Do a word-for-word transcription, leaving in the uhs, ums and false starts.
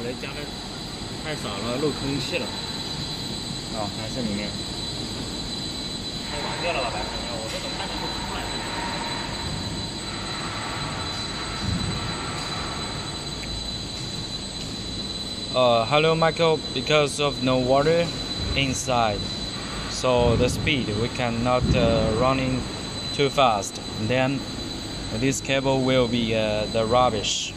的加的太少了，漏空气了。哦，还是里面。太完掉了吧，白朋友，我这种看着不出来。 Uh, hello Michael, because of no water inside, so the speed we cannot uh, running too fast. Then this cable will be uh, the rubbish.